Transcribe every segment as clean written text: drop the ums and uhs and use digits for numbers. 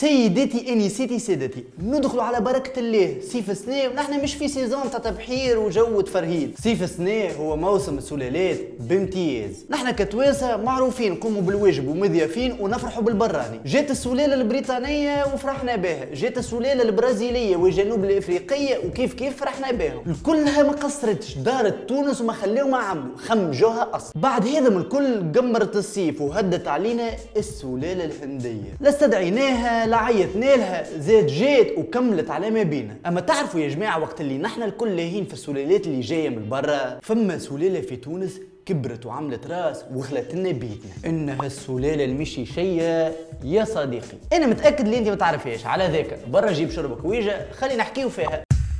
سيدتي انسيتي سادتي، ندخلوا على بركة الله صيف سنة، ونحن مش في سيزون تاع تبحير وجو تفرهيد. صيف سنة هو موسم السلالات بامتياز. نحن كتوانسة معروفين نقوموا بالواجب ومضيافين ونفرحوا بالبراني. جات السلالة البريطانية وفرحنا بها، جات السلالة البرازيلية والجنوب الافريقية وكيف فرحنا بهم. الكلها ما قصرتش، دارت تونس وما خليهم ما عملوا، خمجوها اصلا. بعد هذا من الكل قمرت الصيف وهدت علينا السلالة الهندية. لا استدعيناها لا عيطنا لها، زاد جات وكملت على ما بينا. اما تعرفوا يا جماعه وقت اللي نحن الكل لاهين في السلالات اللي جايه من برا، فما سلاله في تونس كبرت وعملت راس وخلت لنا بيتنا، انها السلاله المشيشيه يا صديقي. انا متاكد اللي انت ما تعرفيهاش، على ذاك برا جيب شربك ويجا خلينا نحكيو فيها.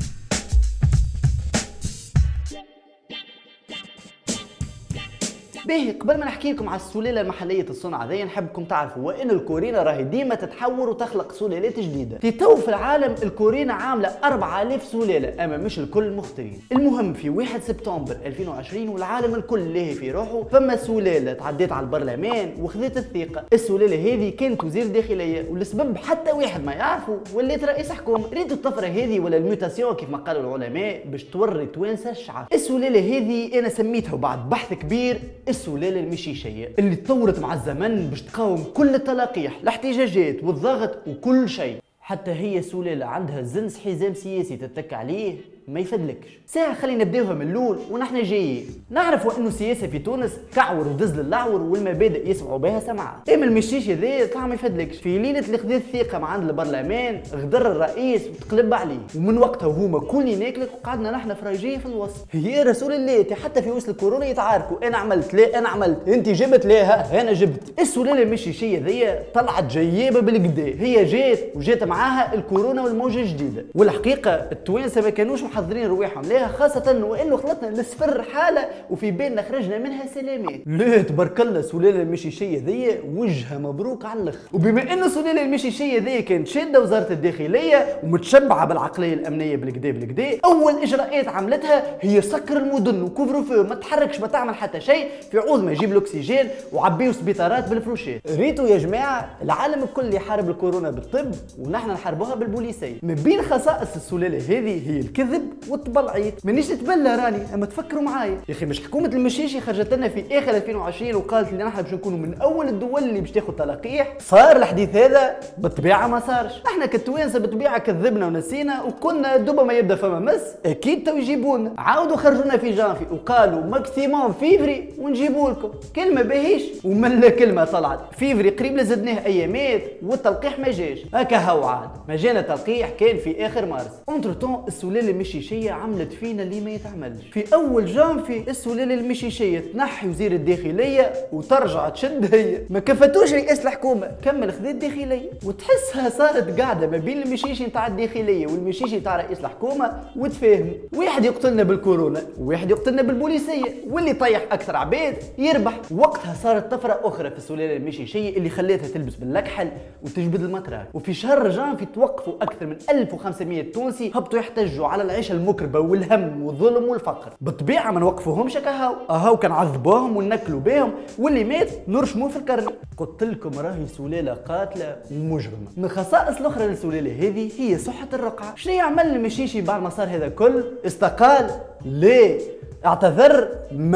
باهي، قبل ما نحكي لكم على السلاله المحليه الصنع ذي، نحبكم تعرفوا وان الكورينا راهي ديما تتحور وتخلق سلالات جديده. في تو في العالم الكورينا عامله 4000 سلاله، اما مش الكل مختارين. المهم في 1 سبتمبر 2020 والعالم الكل لاهي في روحه، فما سلاله تعديت على البرلمان وخذت الثقه. السلاله هذه كانت وزير الداخليه، والسبب حتى واحد ما يعرفه، ولات رئيس حكومه. ريت الطفره هذه ولا الميوتاسيون كيف ما قالوا العلماء باش توري توانسه الشعب. السلاله هذه انا سميتها بعد بحث كبير السلالة المشيشية، اللي تطورت مع الزمن باش تقاوم كل التلاقيح، الاحتجاجات والضغط وكل شيء. حتى هي سلالة عندها زنس حزام سياسي تتك عليه ما يفدلكش. ساعة خلينا نبداوها من الاول ونحن جايين. نعرفوا انه السياسة في تونس كعور ودز للعور، والمبادئ يسمعوا بها سمعات. اما المشيش هذا طلع ما يفدلكش. في ليلة اللي خذا الثقة مع عند البرلمان غدر الرئيس وتقلب عليه، ومن وقتها وهما كلني ناكلك، وقعدنا نحن فراجيه في الوسط. هي رسول الله حتى في وسط الكورونا يتعاركوا، انا عملت لا انا عملت، انت جبت لا ها انا جبت. السلالة المشيشية ذي طلعت جيابة بالكدا، هي جات وجات معاها الكورونا والموجة الجديدة. والحقيقة التوانسة ما كانوش محضرين رواحهم لها، خاصة وانه خلطنا لسفر حالة وفي بالنا خرجنا منها سلامات. لا تبارك الله السلالة المشيشية ذي وجهها مبروك على الاخر. وبما انه السلالة المشيشية ذي كانت شادة وزارة الداخلية ومتشبعة بالعقلية الأمنية بالكدا، أول إجراءات عملتها هي سكر المدن وكوفرو فو، ما تحركش ما تعمل حتى شيء في عوض ما يجيب الأكسجين، وعبيو سبيطارات بالفروشات. ريتو يا جماعة العالم الكل يحارب الكورونا بالطب ونحن نحاربوها بالبوليسية. من بين خصائص السلالة هذه هي الكذب والتبلعيط. مانيش نتبلى راني، اما تفكروا معايا يا اخي. مش حكومه المشيشي خرجت لنا في اخر 2020 وقالت لنا نحن باش نكونوا من اول الدول اللي باش تاخذ تلقيح؟ صار الحديث هذا؟ بالطبيعه ما صارش. احنا كالتوانسه بالطبيعه كذبنا ونسينا، وكنا دوبا ما يبدا فما مس اكيد تو يجيبونا. عاودوا خرجونا في جانفي وقالوا ماكسيموم فيفري ونجيبوا لكم. كلمه باهيش ومن كلمه طلعت. فيفري قريب لزدناه ايامات والتلقيح ما جاش. هكا هو عاد ما جانا تلقيح، كان في اخر مارس. اونتر السلاله المشيشيه عملت فينا اللي ما يتعملش. في اول جانفي السلاله المشيشيه تنحي وزير الداخليه وترجع تشد هي. ما كفتوش رئيس الحكومه، كمل خذا الداخليه. وتحسها صارت قاعده ما بين المشيشي نتاع الداخليه والمشيشي نتاع رئيس الحكومه وتفاهموا. واحد يقتلنا بالكورونا وواحد يقتلنا بالبوليسيه، واللي طيح اكثر عباد يربح. وقتها صارت طفره اخرى في السلاله المشيشيه اللي خلاتها تلبس باللكحل وتجبد المطرات. وفي شهر جانفي توقفوا اكثر من 1500 تونسي هبطوا يحتجوا على العيشه المكربه والهم والظلم والفقر. بالطبيعه ما نوقفوهمش كهو كان عذبوهم ونكلوا بهم، واللي مات نرشموه في الكرن. قلت لكم راهي سلاله قاتله ومجرمه. من الخصائص الاخرى للسلاله هذه هي صحه الرقعه. شنو يعمل المشيشي بعد ما صار هذا كل؟ استقال؟ ليه؟ اعتذر؟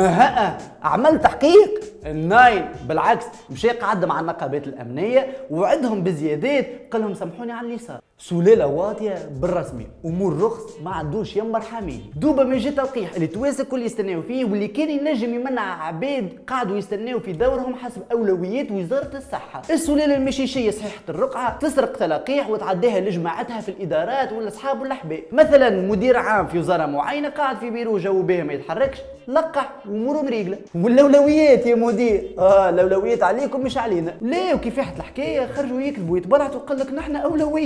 ما عمل تحقيق؟ الناين بالعكس مشى قعد مع النقابات الامنيه ووعدهم بزيادات، قال لهم سامحوني على اللي صار. سلاله واطيه بالرسمي، امور رخص ما عندوش يمر حامين. دوبا من جهه تلقيح اللي توانسه الكل يستناو فيه، واللي كان ينجم يمنع عباد قعدوا يستناو في دورهم حسب اولويات وزاره الصحه. السلاله المشيشيه صحيحه الرقعه تسرق تلقيح وتعديها لجماعتها في الادارات ولا اصحاب والاحباب. مثلا مدير عام في وزاره معينه قاعد في بيرو جو به ما يتحركش، لقح واموره مريقله. والاولويات يا مدير، الاولويات عليكم مش علينا. ليه وكيف يحت الحكايه خرجوا يكذبوا ويتبرعوا وقال لك نحن اولويه نظلموا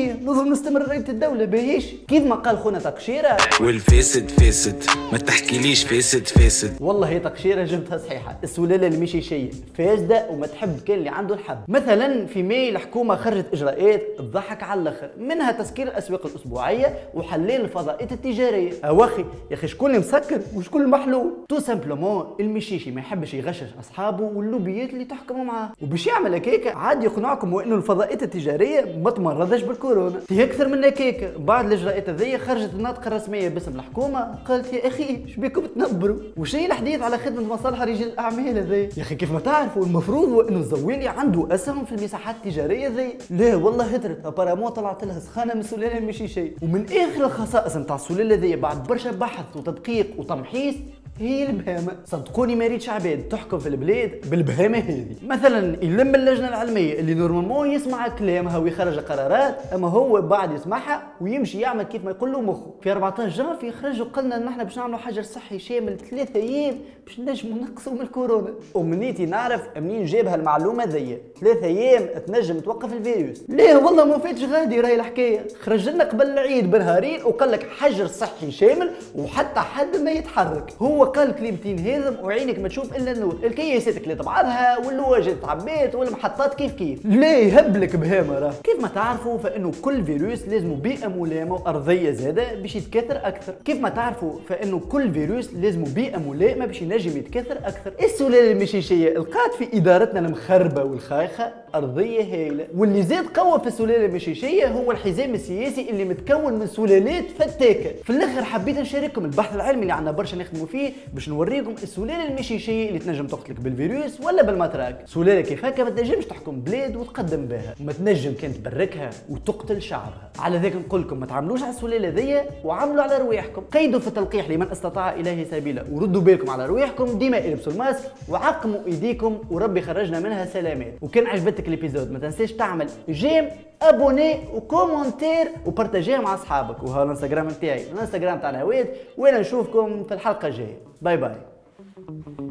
ضمن استمرارية الدولة باهيش، كيف ما قال خونا تقشيرة والفاسد فاسد ما تحكيليش فاسد فاسد. والله هي تقشيرة جبتها صحيحة، السلالة المشيشية فاسدة وما تحب كان اللي عنده الحب. مثلا في ماي الحكومة خرجت اجراءات تضحك على الاخر، منها تسكير الاسواق الاسبوعية وحلال الفضاءات التجارية. اواخي يا اخي شكون اللي مسكر وشكون المحلول؟ تو سامبلومون المشيشي ما يحبش يغشش اصحابه واللوبيات اللي تحكموا معاه، وباش يعمل هكاك عاد يقنعكم وانه الفضاءات التجارية ما تمرضش بالكورونا. في اكثر من هكاك بعد الاجراءات هذيا خرجت الناطقة الرسمية باسم الحكومة قالت يا اخي شبيكم تنبروا وش هي الحديث على خدمة مصالح رجال الاعمال هذي. يا اخي كيف ما تعرفوا المفروض وانه الزويلي عنده اسهم في المساحات التجارية ذي. لا والله هدرت ابارامون طلعت لها سخانة من السلالة المشيشية. ومن اخر الخصائص نتاع السلالة ذي بعد برشا بحث وتدقيق وتمحيص هي البهامة. صدقوني ما ريتش عباد تحكم في البلاد بالبهامة هذه. مثلا يلم اللجنة العلمية اللي نورمالمون يسمع كلامها ويخرج قرارات، اما هو بعد يسمعها ويمشي يعمل كيف ما يقول له مخه. في 14 جانفي خرجوا قلنا ان احنا باش نعملوا حجر صحي شامل 3 ايام باش نجموا نقصوا من الكورونا. ومنيتي نعرف منين جابها المعلومة ذي 3 ايام تنجم توقف الفيروس. ليه والله ما فاتش غادي راهي الحكاية. خرج لنا قبل العيد بنهارين وقال لك حجر صحي شامل وحتى حد ما يتحرك. هو قال كلمتين هذم وعينك ما تشوف الا النور، الكياسات كلات بعضها واللواجات تعبيت والمحطات كيف ليه هبلك بهامه راه. كيف ما تعرفوا فانه كل فيروس لازم بيئه ملائمه وارضيه زاده باش يتكاثر اكثر. كيف ما تعرفوا فانه كل فيروس لازم بيئه ملائمه باش ينجم يتكاثر اكثر. السلاله المشيشيه لقات في ادارتنا المخربه والخايخه ارضيه هايله، واللي زاد قوه في السلاله المشيشيه هو الحزام السياسي اللي متكون من سلالات فتاكه. في الاخر حبيت نشارككم البحث العلمي اللي عندنا برشا نخدموا فيه باش نوريكم السلاله المشيشيه اللي تنجم تقتلك بالفيروس ولا بالمطراق. سلاله كيف هكا ما تنجمش تحكم بلاد وتقدم بها، وما تنجم كان تبركها وتقتل شعبها. على ذاك نقول لكم ما تعملوش على السلاله ذي وعملوا على رواحكم. قيدوا في التلقيح لمن استطاع اليه سبيلا، وردوا بالكم على رواحكم، ديما البسوا الماسك وعقموا ايديكم وربي خرجنا منها سلامات. وكان عجبتك الابيزود ما تنساش تعمل جيم ابوني وكومنتير وبارتاجيه مع اصحابك. وها الانستغرام نتاعي الانستغرام تاع نواد، وانا نشوفكم في الحلقه الجايه. باي باي.